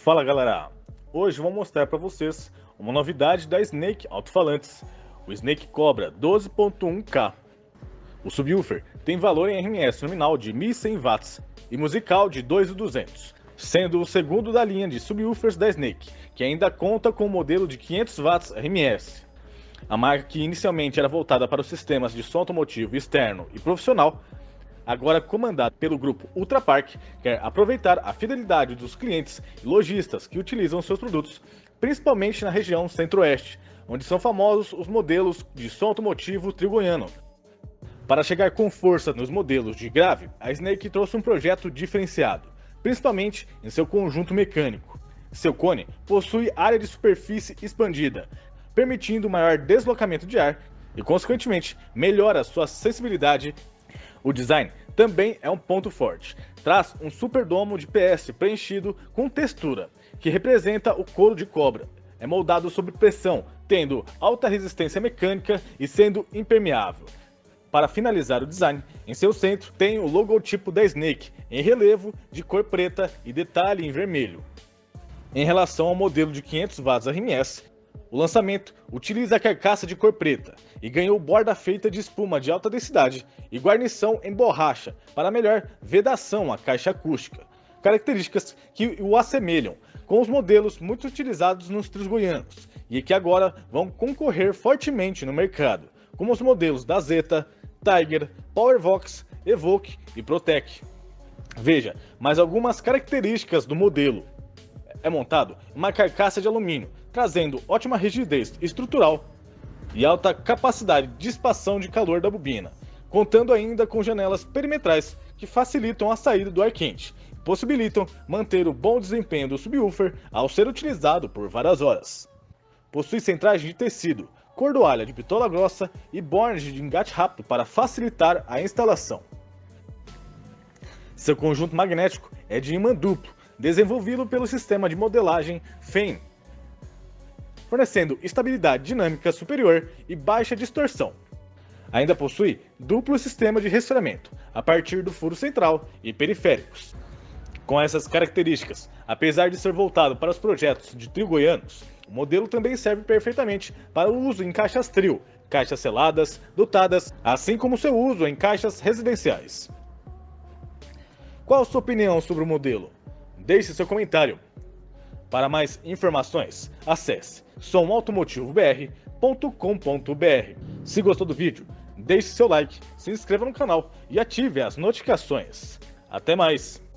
Fala galera, hoje eu vou mostrar para vocês uma novidade da Snake Alto-Falantes, o Snake Cobra 12.1K. O subwoofer tem valor em RMS nominal de 1100 watts e musical de 2.200, sendo o segundo da linha de subwoofers da Snake, que ainda conta com o modelo de 500 watts RMS. A marca, que inicialmente era voltada para os sistemas de som automotivo externo e profissional, agora comandada pelo grupo Ultrapark, quer aproveitar a fidelidade dos clientes e lojistas que utilizam seus produtos, principalmente na região centro-oeste, onde são famosos os modelos de som automotivo trigoiano. Para chegar com força nos modelos de grave, a Snake trouxe um projeto diferenciado, principalmente em seu conjunto mecânico. Seu cone possui área de superfície expandida, permitindo maior deslocamento de ar e, consequentemente, melhora sua sensibilidade. O design também é um ponto forte. Traz um superdomo de PS preenchido com textura, que representa o couro de cobra. É moldado sob pressão, tendo alta resistência mecânica e sendo impermeável. Para finalizar o design, em seu centro tem o logotipo da Snake, em relevo de cor preta e detalhe em vermelho. Em relação ao modelo de 500 watts RMS, o lançamento utiliza a carcaça de cor preta e ganhou borda feita de espuma de alta densidade e guarnição em borracha para melhor vedação à caixa acústica, características que o assemelham com os modelos muito utilizados nos trios goianos e que agora vão concorrer fortemente no mercado, como os modelos da Zeta, Tiger, Powervox, Evoque e Protec. Veja mais algumas características do modelo. É montado em uma carcaça de alumínio, trazendo ótima rigidez estrutural e alta capacidade de dissipação de calor da bobina, contando ainda com janelas perimetrais que facilitam a saída do ar quente e possibilitam manter o bom desempenho do subwoofer ao ser utilizado por várias horas. Possui centrais de tecido, cordoalha de bitola grossa e bornes de engate rápido para facilitar a instalação. Seu conjunto magnético é de ímã duplo, desenvolvido pelo sistema de modelagem FEM, fornecendo estabilidade dinâmica superior e baixa distorção. Ainda possui duplo sistema de resfriamento, a partir do furo central e periféricos. Com essas características, apesar de ser voltado para os projetos de trio goianos, o modelo também serve perfeitamente para o uso em caixas trio, caixas seladas, dotadas, assim como seu uso em caixas residenciais. Qual a sua opinião sobre o modelo? Deixe seu comentário. Para mais informações, acesse somautomotivobr.com.br. Se gostou do vídeo, deixe seu like, se inscreva no canal e ative as notificações. Até mais!